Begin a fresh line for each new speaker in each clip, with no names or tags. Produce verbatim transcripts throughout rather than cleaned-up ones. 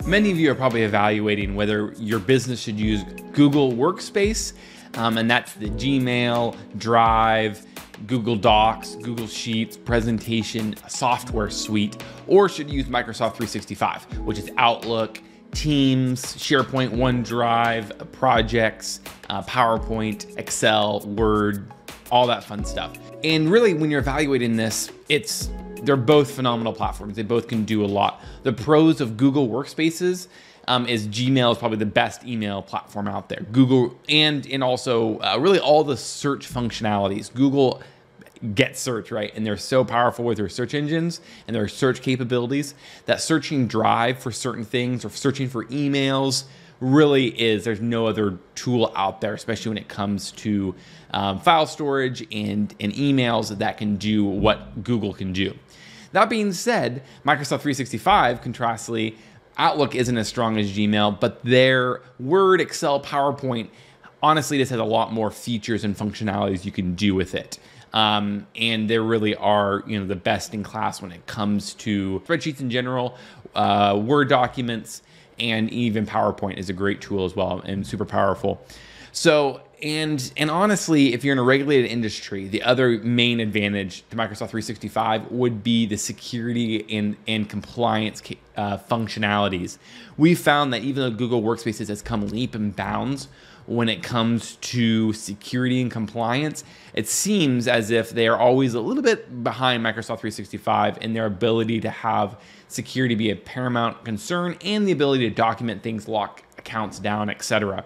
Many of you are probably evaluating whether your business should use Google Workspace, um, and that's the Gmail, Drive, Google Docs, Google Sheets, presentation software suite, or should use Microsoft three sixty-five, which is Outlook, Teams, SharePoint, OneDrive, projects, uh, PowerPoint, Excel, Word, all that fun stuff. And really, when you're evaluating this, it's they're both phenomenal platforms. They both can do a lot. The pros of Google Workspaces um, is Gmail is probably the best email platform out there. Google and and also uh, really all the search functionalities. Google gets search, right? And they're so powerful with their search engines and their search capabilities that searching Drive for certain things or searching for emails really is, there's no other tool out there, especially when it comes to um, file storage and, and emails that can do what Google can do. That being said, Microsoft three sixty-five, contrastly, Outlook isn't as strong as Gmail, but their Word, Excel, PowerPoint, honestly, this has a lot more features and functionalities you can do with it. Um, and they really are, you know, the best in class when it comes to spreadsheets in general, uh, Word documents, and even PowerPoint is a great tool as well and super powerful. So, and and honestly, if you're in a regulated industry, the other main advantage to Microsoft three sixty-five would be the security and, and compliance uh, functionalities. We found that even though Google Workspaces has come leap and bounds when it comes to security and compliance, it seems as if they are always a little bit behind Microsoft three sixty-five in their ability to have security be a paramount concern and the ability to document things, lock accounts down, et cetera.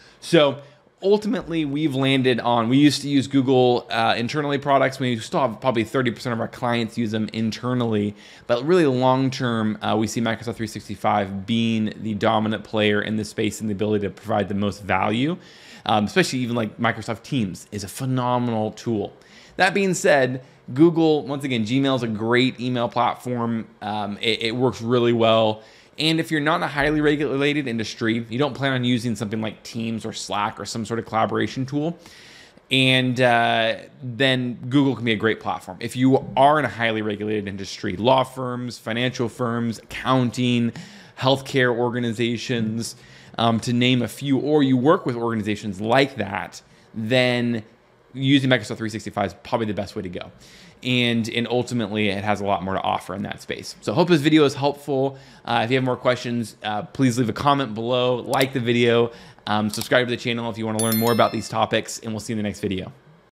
So ultimately, we've landed on, we used to use Google uh, internally products. We still have probably thirty percent of our clients use them internally, but really long-term, uh, we see Microsoft three sixty-five being the dominant player in this space and the ability to provide the most value, um, especially even like Microsoft Teams is a phenomenal tool. That being said, Google, once again, Gmail is a great email platform. Um, it, it works really well. And if you're not in a highly regulated industry, you don't plan on using something like Teams or Slack or some sort of collaboration tool, and uh, then Google can be a great platform. If you are in a highly regulated industry, law firms, financial firms, accounting, healthcare organizations, um, to name a few, or you work with organizations like that, then using Microsoft three sixty-five is probably the best way to go. And, and ultimately, it has a lot more to offer in that space. So I hope this video is helpful. Uh, if you have more questions, uh, please leave a comment below, like the video, um, subscribe to the channel if you want to learn more about these topics, and we'll see you in the next video.